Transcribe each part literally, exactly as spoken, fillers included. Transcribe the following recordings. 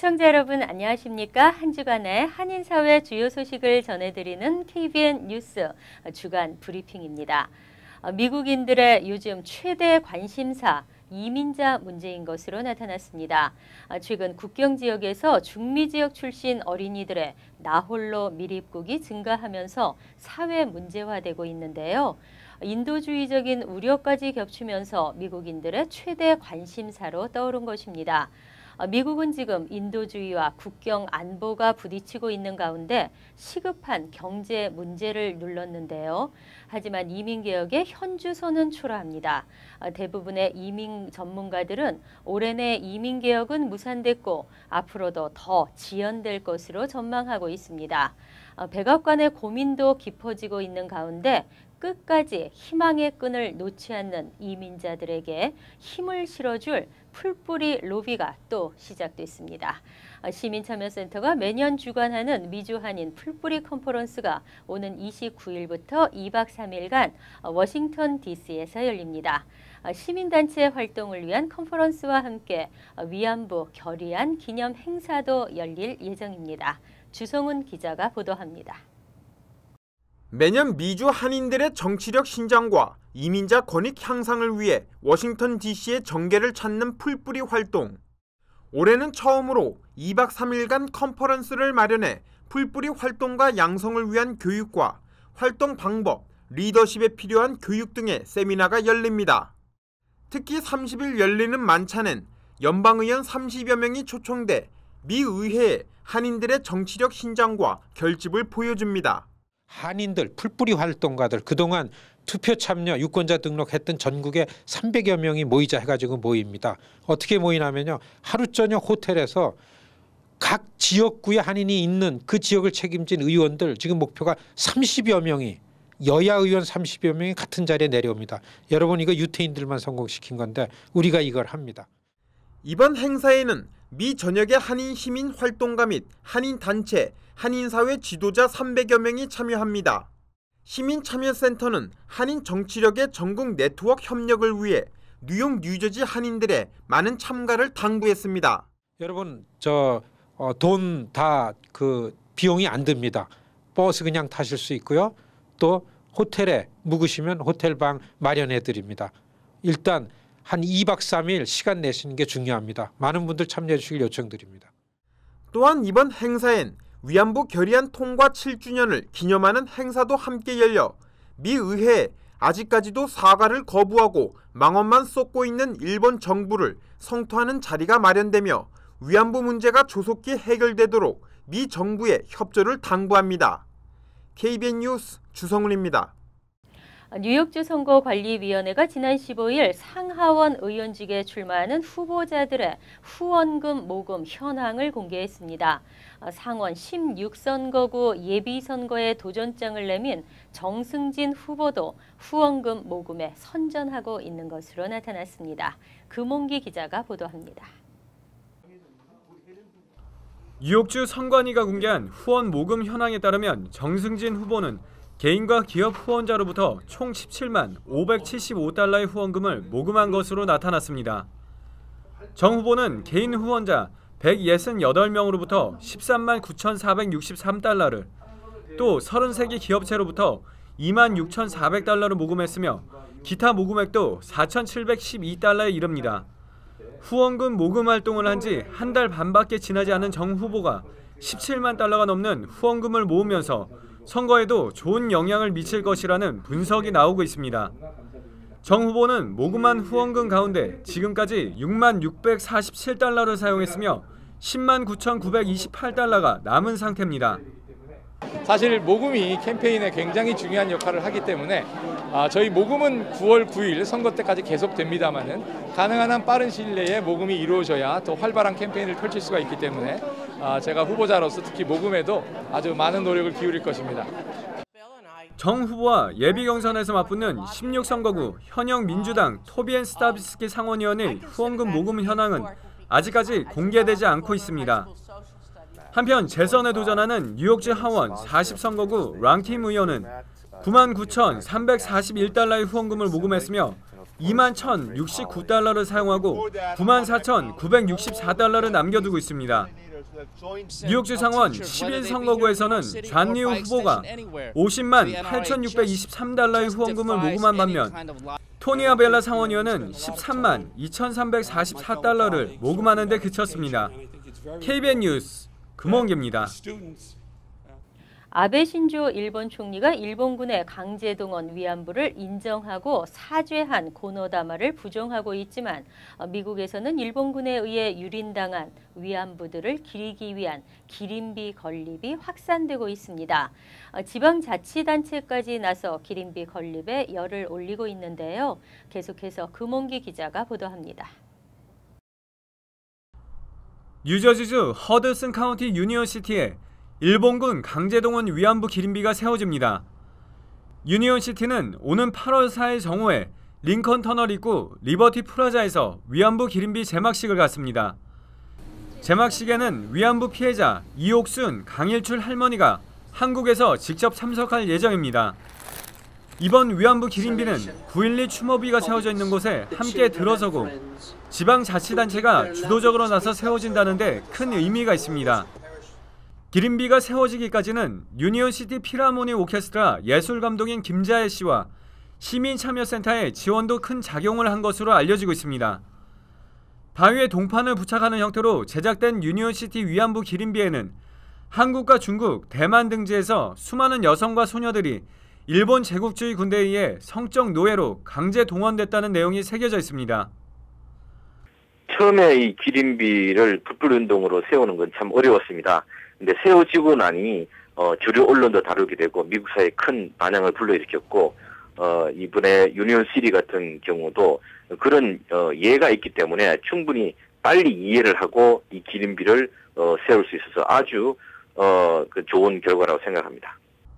시청자 여러분 안녕하십니까? 한 주간의 한인사회 주요 소식을 전해드리는 케이비엔 뉴스 주간 브리핑입니다. 미국인들의 요즘 최대 관심사 이민자 문제인 것으로 나타났습니다. 최근 국경 지역에서 중미 지역 출신 어린이들의 나홀로 밀입국이 증가하면서 사회 문제화되고 있는데요. 인도주의적인 우려까지 겹치면서 미국인들의 최대 관심사로 떠오른 것입니다. 미국은 지금 인도주의와 국경 안보가 부딪히고 있는 가운데 시급한 경제 문제를 눌렀는데요. 하지만 이민개혁의 현주소는 초라합니다. 대부분의 이민 전문가들은 올해 내 이민개혁은 무산됐고 앞으로도 더 지연될 것으로 전망하고 있습니다. 백악관의 고민도 깊어지고 있는 가운데 끝까지 희망의 끈을 놓지 않는 이민자들에게 힘을 실어줄 풀뿌리 로비가 또 시작됐습니다. 시민참여센터가 매년 주관하는 미주 한인 풀뿌리 컨퍼런스가 오는 이십구일부터 이박 삼일간 워싱턴 디씨에서 열립니다. 시민단체 활동을 위한 컨퍼런스와 함께 위안부 결의안 기념 행사도 열릴 예정입니다. 주성훈 기자가 보도합니다. 매년 미주 한인들의 정치력 신장과 이민자 권익 향상을 위해 워싱턴 디씨의 전개를 찾는 풀뿌리 활동. 올해는 처음으로 이박 삼일간 컨퍼런스를 마련해 풀뿌리 활동과 양성을 위한 교육과 활동 방법, 리더십에 필요한 교육 등의 세미나가 열립니다. 특히 삼십일 열리는 만찬엔 연방의원 삼십여 명이 초청돼 미 의회에 한인들의 정치력 신장과 결집을 보여줍니다. 한인들, 풀뿌리 활동가들, 그동안 투표 참여, 유권자 등록했던 전국에 삼백여 명이 모이자 해가지고 모입니다. 어떻게 모이냐면요. 하루 저녁 호텔에서 각 지역구에 한인이 있는 그 지역을 책임진 의원들, 지금 목표가 삼십여 명이, 여야 의원 삼십여 명이 같은 자리에 내려옵니다. 여러분, 이거 유태인들만 성공시킨 건데 우리가 이걸 합니다. 이번 행사에는 미 전역의 한인 시민 활동가 및 한인 단체, 한인사회 지도자 삼백여 명이 참여합니다. 시민참여센터는 한인 정치력의 전국 네트워크 협력을 위해 뉴욕, 뉴저지 한인들의 많은 참가를 당부했습니다. 여러분, 저 돈 다 그 비용이 안 듭니다. 버스 그냥 타실 수 있고요. 또 호텔에 묵으시면 호텔방 마련해 드립니다. 일단 한 이박 삼일 시간 내시는 게 중요합니다. 많은 분들 참여해 주시길 요청드립니다. 또한 이번 행사엔 위안부 결의안 통과 칠 주년을 기념하는 행사도 함께 열려 미 의회에 아직까지도 사과를 거부하고 망언만 쏟고 있는 일본 정부를 성토하는 자리가 마련되며 위안부 문제가 조속히 해결되도록 미 정부의 협조를 당부합니다. 케이비엔 뉴스 주성훈입니다. 뉴욕주 선거관리위원회가 지난 십오일 상하원 의원직에 출마하는 후보자들의 후원금 모금 현황을 공개했습니다. 상원 십육 선거구 예비선거에 도전장을 내민 정승진 후보도 후원금 모금에 선전하고 있는 것으로 나타났습니다. 금홍기 기자가 보도합니다. 뉴욕주 선관위가 공개한 후원 모금 현황에 따르면 정승진 후보는 개인과 기업 후원자로부터 총 십칠만 오백칠십오 달러의 후원금을 모금한 것으로 나타났습니다. 정 후보는 개인 후원자 백육십팔 명으로부터 십삼만 구천사백육십삼 달러를, 또 서른세 개 기업체로부터 이만 육천사백 달러를 모금했으며 기타 모금액도 사천칠백십이 달러에 이릅니다. 후원금 모금 활동을 한 지 한 달 반밖에 지나지 않은 정 후보가 십칠만 달러가 넘는 후원금을 모으면서 선거에도 좋은 영향을 미칠 것이라는 분석이 나오고 있습니다. 정 후보는 모금한 후원금 가운데 지금까지 육만 육백사십칠 달러를 사용했으며 십만 구천구백이십팔 달러가 남은 상태입니다. 사실 모금이 캠페인에 굉장히 중요한 역할을 하기 때문에 저희 모금은 구월 구일 선거 때까지 계속됩니다만은 가능한 한 빠른 시일 내에 모금이 이루어져야 더 활발한 캠페인을 펼칠 수가 있기 때문에 제가 후보자로서 특히 모금에도 아주 많은 노력을 기울일 것입니다. 정 후보와 예비 경선에서 맞붙는 십육 선거구 현역 민주당 토비엔 스타비스키 상원의원의 후원금 모금 현황은 아직까지 공개되지 않고 있습니다. 한편 재선에 도전하는 뉴욕주 하원 사십 선거구 랑킴 의원은 구만 구천삼백사십일 달러의 후원금을 모금했으며 이만 천육십구 달러를 사용하고 구만 사천구백육십사 달러를 남겨두고 있습니다. 뉴욕주 상원 십일 선거구에서는 존 뉴 후보가 오십만 팔천육백이십삼 달러의 후원금을 모금한 반면 토니 아벨라 상원의원은 십삼만 이천삼백사십사 달러를 모금하는 데 그쳤습니다. 케이비엔 뉴스 금원기입니다. 아베 신조 일본 총리가 일본군의 강제동원 위안부를 인정하고 사죄한 고노다마를 부정하고 있지만 미국에서는 일본군에 의해 유린당한 위안부들을 기리기 위한 기린비 건립이 확산되고 있습니다. 지방자치단체까지 나서 기린비 건립에 열을 올리고 있는데요. 계속해서 금원기 기자가 보도합니다. 뉴저지주 허드슨 카운티 유니온시티에 일본군 강제동원 위안부 기린비가 세워집니다. 유니온시티는 오는 팔월 사일 정오에 링컨 터널 입구 리버티 플라자에서 위안부 기린비 제막식을 갖습니다. 제막식에는 위안부 피해자 이옥순, 강일출 할머니가 한국에서 직접 참석할 예정입니다. 이번 위안부 기린비는 구일이 추모비가 세워져 있는 곳에 함께 들어서고 지방자치단체가 주도적으로 나서 세워진다는 데 큰 의미가 있습니다. 기린비가 세워지기까지는 유니온시티 필하모니 오케스트라 예술감독인 김자혜 씨와 시민참여센터의 지원도 큰 작용을 한 것으로 알려지고 있습니다. 바위에 동판을 부착하는 형태로 제작된 유니온시티 위안부 기린비에는 한국과 중국, 대만 등지에서 수많은 여성과 소녀들이 일본 제국주의 군대에 의해 성적 노예로 강제 동원됐다는 내용이 새겨져 있습니다. 처음에 이 기린비를 불불운동으로 세우는 건 참 어려웠습니다. 근데 세워지고 나니 어, 주류 언론도 다루게 되고 미국 사회에 큰 반향을 불러일으켰고 어, 이번에 유니온시티 같은 경우도 그런 어, 예가 있기 때문에 충분히 빨리 이해를 하고 이 기린비를 어, 세울 수 있어서 아주 어, 그 좋은 결과라고 생각합니다.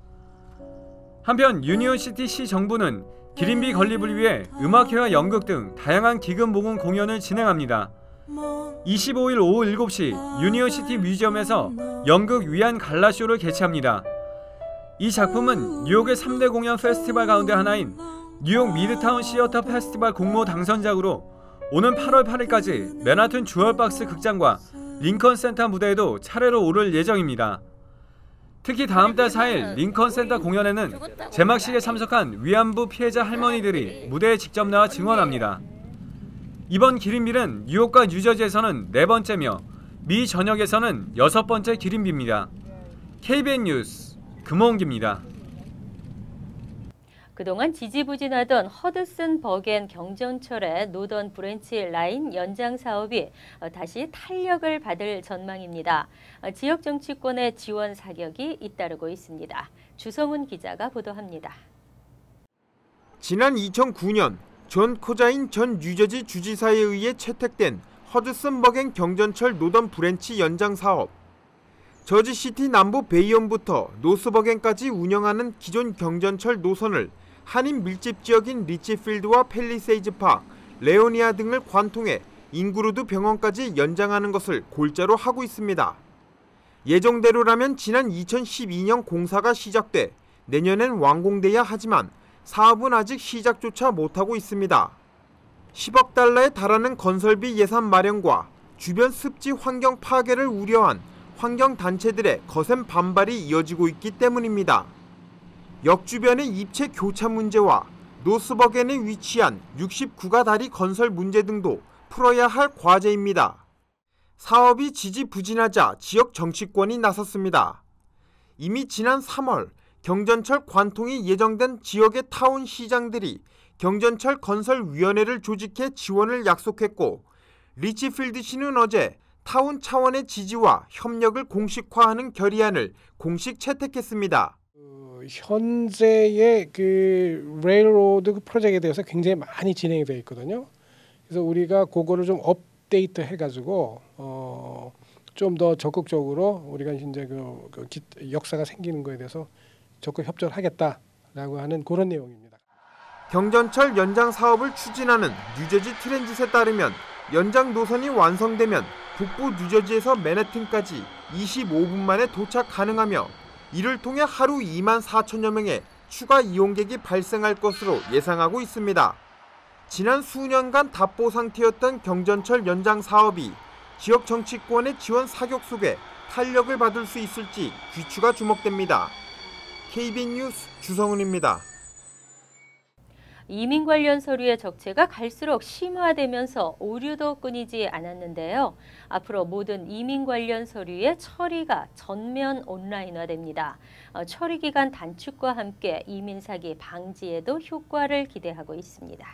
한편 유니온시티 시 정부는 기린비 건립을 위해 음악회와 연극 등 다양한 기금 모금 공연을 진행합니다. 이십오일 오후 일곱 시 유니온시티 뮤지엄에서 연극 위안 갈라쇼를 개최합니다. 이 작품은 뉴욕의 삼 대 공연 페스티벌 가운데 하나인 뉴욕 미드타운 시어터 페스티벌 공모 당선작으로 오는 팔월 팔일까지 맨하튼 주얼박스 극장과 링컨 센터 무대에도 차례로 오를 예정입니다. 특히 다음 달 사일 링컨 센터 공연에는 제막식에 참석한 위안부 피해자 할머니들이 무대에 직접 나와 증언합니다. 이번 기린비는 뉴욕과 뉴저지에서는 네 번째며 미 전역에서는 여섯 번째 기린비입니다. 케이비엔 뉴스 금호은기입니다. 그동안 지지부진하던 허드슨 버겐 경전철의 노던 브랜치 라인 연장 사업이 다시 탄력을 받을 전망입니다. 지역 정치권의 지원 사격이 잇따르고 있습니다. 주성훈 기자가 보도합니다. 지난 이천구년 존 코자인 전 뉴저지 주지사에 의해 채택된 허드슨 버겐 경전철 노던 브랜치 연장 사업. 저지시티 남부 베이온부터 노스버겐까지 운영하는 기존 경전철 노선을 한인 밀집 지역인 리치필드와 팰리세이즈 파크, 레오니아 등을 관통해 인구루드 병원까지 연장하는 것을 골자로 하고 있습니다. 예정대로라면 지난 이천십이년 공사가 시작돼 내년엔 완공돼야 하지만 사업은 아직 시작조차 못하고 있습니다. 십억 달러에 달하는 건설비 예산 마련과 주변 습지 환경 파괴를 우려한 환경단체들의 거센 반발이 이어지고 있기 때문입니다. 역 주변의 입체 교차 문제와 노스버겐에 위치한 육십구가 다리 건설 문제 등도 풀어야 할 과제입니다. 사업이 지지부진하자 지역 정치권이 나섰습니다. 이미 지난 삼월 경전철 관통이 예정된 지역의 타운 시장들이 경전철 건설위원회를 조직해 지원을 약속했고 리치필드시는 어제 타운 차원의 지지와 협력을 공식화하는 결의안을 공식 채택했습니다. 현재의 그 레일로드 프로젝트에 대해서 굉장히 많이 진행이 되어 있거든요. 그래서 우리가 그거를 좀 업데이트 해가지고 어, 좀 더 적극적으로 우리가 이제 그, 그 기, 역사가 생기는 거에 대해서 적극 협조를 하겠다라고 하는 그런 내용입니다. 경전철 연장 사업을 추진하는 뉴저지 트랜짓에 따르면 연장 노선이 완성되면 북부 뉴저지에서 맨해튼까지 이십오 분 만에 도착 가능하며 이를 통해 하루 이만 사천여 명의 추가 이용객이 발생할 것으로 예상하고 있습니다. 지난 수년간 답보 상태였던 경전철 연장 사업이 지역 정치권의 지원 사격 속에 탄력을 받을 수 있을지 귀추가 주목됩니다. 케이비엔 뉴스 주성훈입니다. 이민 관련 서류의 적체가 갈수록 심화되면서 오류도 끊이지 않았는데요. 앞으로 모든 이민 관련 서류의 처리가 전면 온라인화됩니다. 어, 처리 기간 단축과 함께 이민 사기 방지에도 효과를 기대하고 있습니다.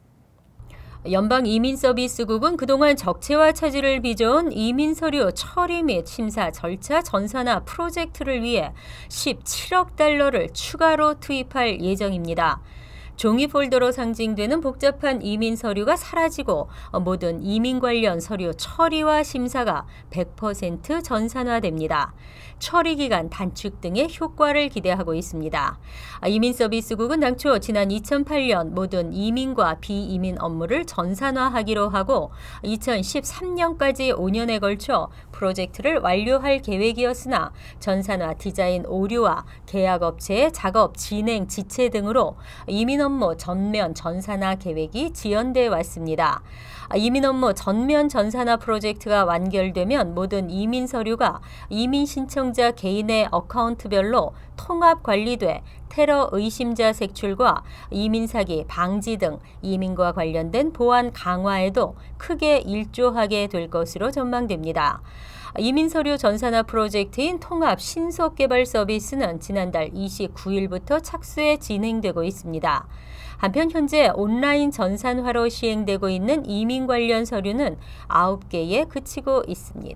연방이민서비스국은 그동안 적체와 차질을 빚어온 이민서류 처리 및 심사 절차 전산화 프로젝트를 위해 십칠억 달러를 추가로 투입할 예정입니다. 종이 폴더로 상징되는 복잡한 이민 서류가 사라지고 모든 이민 관련 서류 처리와 심사가 백 퍼센트 전산화됩니다. 처리 기간 단축 등의 효과를 기대하고 있습니다. 이민서비스국은 당초 지난 이천팔 년 모든 이민과 비이민 업무를 전산화하기로 하고 이천십삼 년까지 오 년에 걸쳐 프로젝트를 완료할 계획이었으나 전산화 디자인 오류와 계약업체의 작업 진행 지체 등으로 이민 업무 전면 전산화 계획이 지연돼 왔습니다. 이민 업무 전면 전산화 프로젝트가 완결되면 모든 이민 서류가 이민 신청자 개인의 어카운트별로 통합 관리돼 테러 의심자 색출과 이민 사기 방지 등 이민과 관련된 보안 강화에도 크게 일조하게 될 것으로 전망됩니다. 이민 서류 전산화 프로젝트인 통합 신속 개발 서비스는 지난달 이십구 일부터 착수해 진행되고 있습니다. 한편 현재 온라인 전산화로 시행되고 있는 이민 관련 서류는 아홉 개에 그치고 있습니다.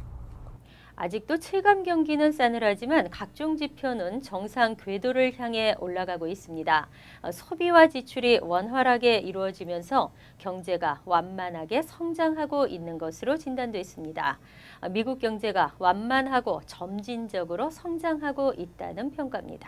아직도 체감 경기는 싸늘하지만 각종 지표는 정상 궤도를 향해 올라가고 있습니다. 소비와 지출이 원활하게 이루어지면서 경제가 완만하게 성장하고 있는 것으로 진단됐습니다. 미국 경제가 완만하고 점진적으로 성장하고 있다는 평가입니다.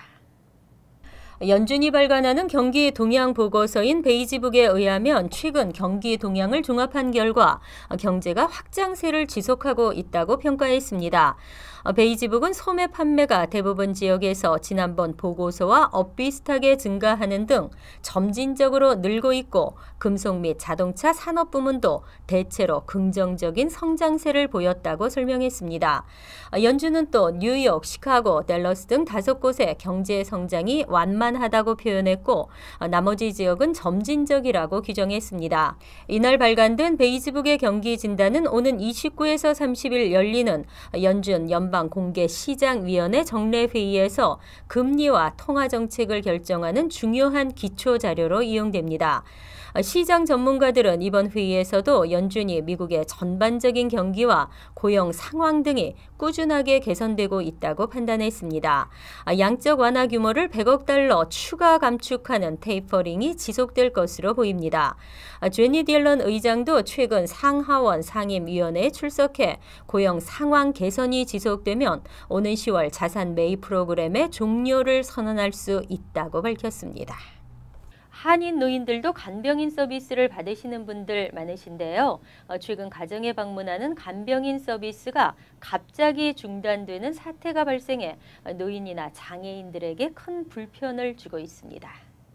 연준이 발간하는 경기 동향 보고서인 베이지북에 의하면 최근 경기 동향을 종합한 결과 경제가 확장세를 지속하고 있다고 평가했습니다. 베이지북은 소매 판매가 대부분 지역에서 지난번 보고서와 엇비슷하게 증가하는 등 점진적으로 늘고 있고 금속 및 자동차 산업 부문도 대체로 긍정적인 성장세를 보였다고 설명했습니다. 연준은 또 뉴욕, 시카고, 댈러스 등 다섯 곳의 경제 성장이 완만하다고 표현했고 나머지 지역은 점진적이라고 규정했습니다. 이날 발간된 베이지북의 경기 진단은 오는 이십구에서 삼십 일 열리는 연준 연방공개시장위원회 정례회의에서 금리와 통화정책을 결정하는 중요한 기초자료로 이용됩니다. 시장 전문가들은 이번 회의에서도 연준이 미국의 전반적인 경기와 고용 상황 등이 꾸준하게 개선되고 있다고 판단했습니다. 양적 완화 규모를 백억 달러 추가 감축하는 테이퍼링이 지속될 것으로 보입니다. 제니 딜런 의장도 최근 상하원 상임위원회에 출석해 고용 상황 개선이 지속되면 오는 시월 자산 매입 프로그램의 종료를 선언할 수 있다고 밝혔습니다. 한인 노인들도 간병인 서비스를 받으시는 분들 많으신데요. 최근 가정에 방문하는 간병인 서비스가 갑자기 중단되는 사태가 발생해 노인이나 장애인들에게 큰 불편을 주고 있습니다.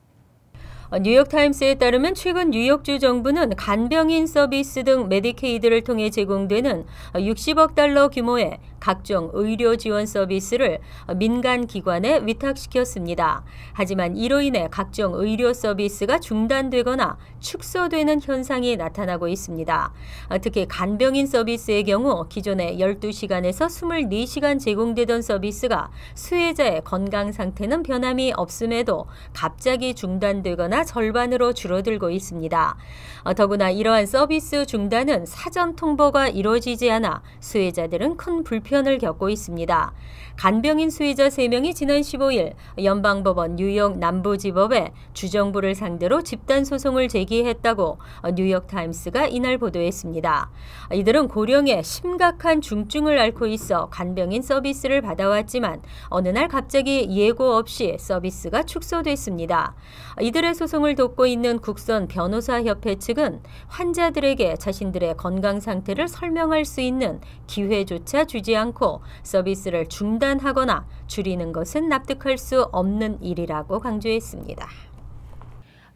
뉴욕타임스에 따르면 최근 뉴욕주 정부는 간병인 서비스 등 메디케이드를 통해 제공되는 육십억 달러 규모의 각종 의료 지원 서비스를 민간 기관에 위탁시켰습니다. 하지만 이로 인해 각종 의료 서비스가 중단되거나 축소되는 현상이 나타나고 있습니다. 특히 간병인 서비스의 경우 기존에 열두 시간에서 이십사 시간 제공되던 서비스가 수혜자의 건강 상태는 변함이 없음에도 갑자기 중단되거나 절반으로 줄어들고 있습니다. 더구나 이러한 서비스 중단은 사전 통보가 이루어지지 않아 수혜자들은 큰 불편을 겪고 있습니다. 간병인 수혜자 세 명이 지난 십오 일 연방법원 뉴욕 남부지법에 주정부를 상대로 집단소송을 제기했다고 뉴욕타임스가 이날 보도했습니다. 이들은 고령에 심각한 중증을 앓고 있어 간병인 서비스를 받아왔지만 어느 날 갑자기 예고 없이 서비스가 축소됐습니다. 이들의 소송을 돕고 있는 국선 변호사협회 측은 환자들에게 자신들의 건강 상태를 설명할 수 있는 기회조차 주지 않고 서비스를 중단하거나 줄이는 것은 납득할 수 없는 일이라고 강조했습니다.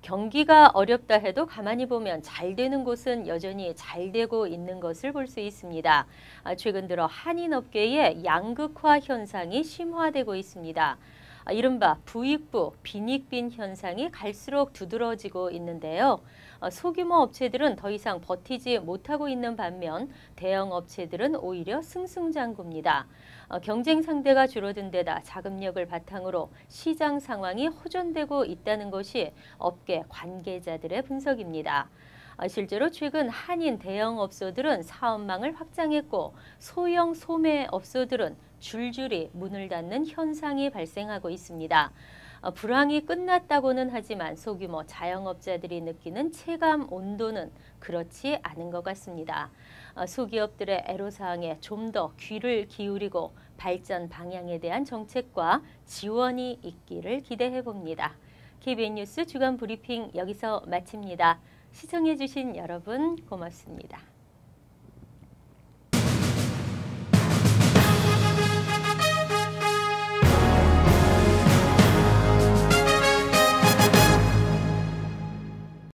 경기가 어렵다 해도 가만히 보면 잘 되는 곳은 여전히 잘 되고 있는 것을 볼 수 있습니다. 최근 들어 한인업계의 양극화 현상이 심화되고 있습니다. 이른바 부익부, 빈익빈 현상이 갈수록 두드러지고 있는데요. 소규모 업체들은 더 이상 버티지 못하고 있는 반면 대형 업체들은 오히려 승승장구입니다. 경쟁 상대가 줄어든 데다 자금력을 바탕으로 시장 상황이 호전되고 있다는 것이 업계 관계자들의 분석입니다. 실제로 최근 한인 대형 업소들은 사업망을 확장했고 소형 소매 업소들은 줄줄이 문을 닫는 현상이 발생하고 있습니다. 불황이 끝났다고는 하지만 소규모 자영업자들이 느끼는 체감 온도는 그렇지 않은 것 같습니다. 소기업들의 애로사항에 좀 더 귀를 기울이고 발전 방향에 대한 정책과 지원이 있기를 기대해 봅니다. 케이비엔 뉴스 주간 브리핑 여기서 마칩니다. 시청해 주신 여러분 고맙습니다.